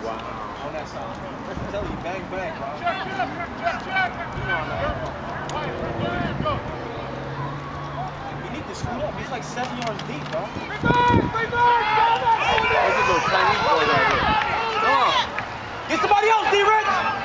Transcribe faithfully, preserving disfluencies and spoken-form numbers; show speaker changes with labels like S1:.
S1: Wow. On that side. I'm telling you, bang, bang, bro.
S2: Check, check, check, check.
S1: You know you need to scoot up. He's like seven yards deep, bro.
S2: Big man, big man,
S1: Those are those Chinese boys out here. Come on. Get somebody else, D-Rich!